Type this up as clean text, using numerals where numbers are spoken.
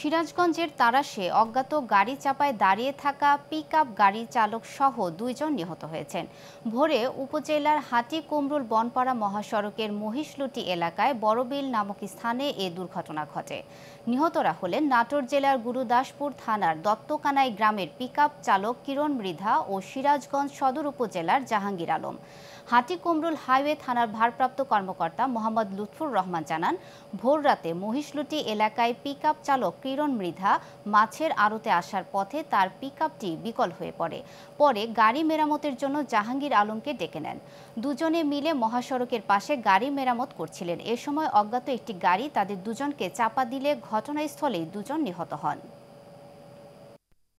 সিরাজগঞ্জের তাড়াশে অজ্ঞাত গাড়ি চাপায় দাঁড়িয়ে থাকা পিকআপ গাড়ি চালক সহ ২ জন নিহত হয়েছেন। ভোরে উপজেলার হাটিকুমরুল বনপাড়া মহাসড়কের মহিষলুটি এলাকায় বড়বিল নামক স্থানে এ দুর্ঘটনা ঘটে। নিহতরা হলেন নাটোর জেলার গুরুদাসপুর থানার দত্তকানাই গ্রামের পিকআপ চালক কিরণ মৃধা ও সিরাজগঞ্জ সদর উপজেলার জাহাঙ্গীর আলম। হাটিকুমরুল হাইওয়ে থানার ভারপ্রাপ্ত কর্মকর্তা মোহাম্মদ লুৎফুর রহমান জানান, ভোররাতে মহিষলুটি এলাকায় পিকআপ চালক কিরণ মৃধা মাছের আড়তে আসার পথে তার পিকআপটি বিকল হয়ে পড়ে। পরে গাড়ি মেরামতের জন্য জাহাঙ্গীর আলমকে ডেকে নেন। দুজনে মিলে মহাসড়কের পাশে গাড়ি মেরামত করছিলেন। এ সময় অজ্ঞাত একটি গাড়ি তাদের দুজনকে চাপা দিলে ঘটনাস্থলেই দুজন নিহত হন।